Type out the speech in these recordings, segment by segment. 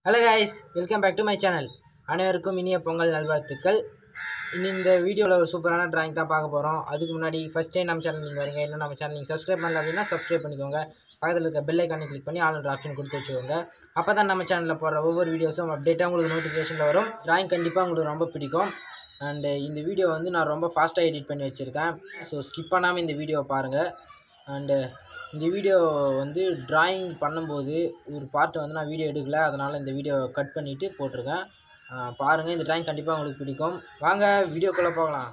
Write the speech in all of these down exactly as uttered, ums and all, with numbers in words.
Hello guys, welcome back to my channel. அனைவருக்கும் இனிய பொங்கல் நல்வாழ்த்துக்கள். இந்த வீடியோவில் ஒரு சூப்பரான டிராயிங் தான் பார்க்க போகிறோம். அதுக்கு முன்னாடி ஃபஸ்ட் டைம் நம்ம சேனல் நீங்கள் வரீங்க, இன்னும் நம்ம சேனல் நீங்கள் சப்ஸ்கிரைப் பண்ணல அப்படின்னா சப்ஸ்கிரைப் பண்ணிக்கோங்க. பக்கத்தில் இருக்க பெல் ஐக்கானை கிளிக் பண்ணி ஆல் ஆப்ஷன் கொடுத்து வச்சுக்கோங்க. அப்போ தான் நம்ம சேனலில் போடுற ஒவ்வொரு வீடியோஸும் அப்டேட்டாக உங்களுக்கு நோட்டிஃபிகேஷனில் வரும். டிராயிங் கண்டிப்பாக உங்களுக்கு ரொம்ப பிடிக்கும். அண்டு இந்த வீடியோ வந்து நான் ரொம்ப ஃபாஸ்ட்டாக எடிட் பண்ணி வச்சுருக்கேன். ஸோ ஸ்கிப் பண்ணாமல் இந்த வீடியோவை பாருங்கள். அண்டு இந்த வீடியோ வந்து டிராயிங் பண்ணும்போது ஒரு பார்ட்டு வந்து நான் வீடியோ எடுக்கல, அதனால் இந்த வீடியோ கட் பண்ணிவிட்டு போட்டிருக்கேன். பாருங்கள், இந்த டிராயிங் கண்டிப்பாக உங்களுக்கு பிடிக்கும். வாங்க வீடியோக்குள்ளே போகலாம்.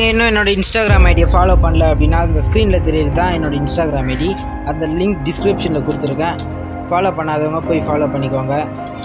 நீங்கள் இன்னும் என்னோடய இன்ஸ்டாகிராம் ஐடியை ஃபாலோ பண்ணல அப்படின்னா அந்த ஸ்க்ரீனில் தெரியுது தான் என்னோடய இன்ஸ்டாகிராம் ஐடி. அந்த லிங்க் டிஸ்கிரிப்ஷனில் கொடுத்துருக்கேன். ஃபாலோ பண்ணாதவங்க போய் ஃபாலோ பண்ணிக்கோங்க.